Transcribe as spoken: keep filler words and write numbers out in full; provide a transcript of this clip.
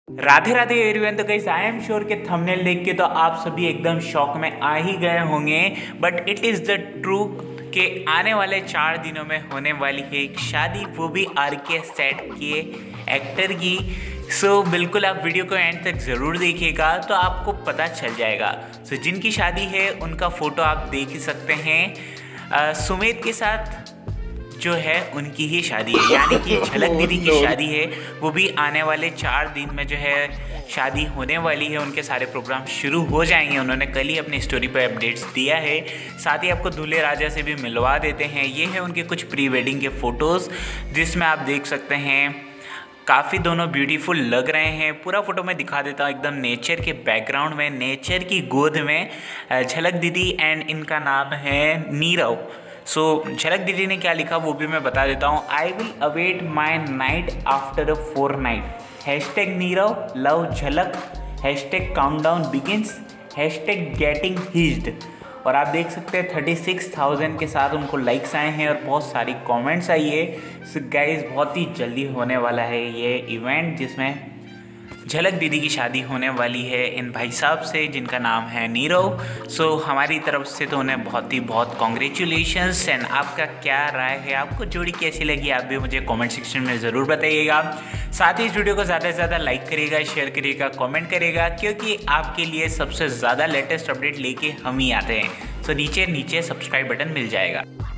Radhe Radhe everyone. तो guys I am sure के thumbnail देख के तो आप सभी एकदम शॉक में आ ही गए होंगे, but it is the true के आने वाले चार दिनों में होने वाली है एक शादी, वो भी आर के सेट के एक्टर की। सो so, बिल्कुल आप वीडियो को एंड तक ज़रूर देखिएगा तो आपको पता चल जाएगा। सो so, जिनकी शादी है उनका फ़ोटो आप देख ही सकते हैं। सुमित के साथ जो है उनकी ही शादी है, यानी कि झलक दीदी की शादी है, वो भी आने वाले चार दिन में जो है शादी होने वाली है। उनके सारे प्रोग्राम शुरू हो जाएंगे। उन्होंने कल ही अपनी स्टोरी पर अपडेट्स दिया है। साथ ही आपको दूल्हे राजा से भी मिलवा देते हैं। ये है उनके कुछ प्री वेडिंग के फ़ोटोज़, जिसमें आप देख सकते हैं काफ़ी दोनों ब्यूटीफुल लग रहे हैं। पूरा फोटो मैं दिखा देता हूँ, एकदम नेचर के बैकग्राउंड में, नेचर की गोद में झलक दीदी एंड इनका नाम है नीरव। सो so, झलक दीदी ने क्या लिखा वो भी मैं बता देता हूँ। I will await my night after a fortnight, hashtag Nirav love Jhalak, hashtag countdown begins, hashtag getting hitched. और आप देख सकते हैं थर्टी सिक्स थाउजेंड के साथ उनको लाइक्स आए हैं और बहुत सारी कमेंट्स आई है। सो गाइस बहुत ही जल्दी होने वाला है ये इवेंट, जिसमें झलक दीदी की शादी होने वाली है इन भाई साहब से जिनका नाम है नीरव। सो so, हमारी तरफ से तो उन्हें बहुत ही बहुत कॉन्ग्रेचुलेशंस। एंड आपका क्या राय है, आपको जोड़ी कैसी लगी, आप भी मुझे कमेंट सेक्शन में ज़रूर बताइएगा। साथ ही इस वीडियो को ज़्यादा से ज़्यादा लाइक करिएगा, शेयर करिएगा, कमेंट करिएगा, क्योंकि आपके लिए सबसे ज़्यादा लेटेस्ट अपडेट लेके हम ही आते हैं। सो so, नीचे नीचे सब्सक्राइब बटन मिल जाएगा।